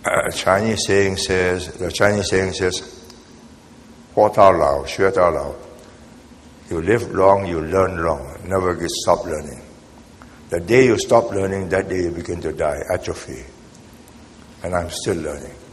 The Chinese saying says, 活到老学到老. You live long, you learn long. Never stop learning. The day you stop learning, that day you begin to die, atrophy. And I'm still learning.